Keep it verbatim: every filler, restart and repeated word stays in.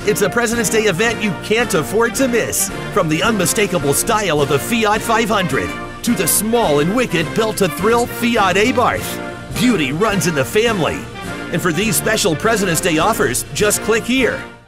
It's a President's Day event you can't afford to miss. From the unmistakable style of the Fiat five hundred to the small and wicked built-to-thrill Fiat Abarth, beauty runs in the family. And for these special President's Day offers, just click here.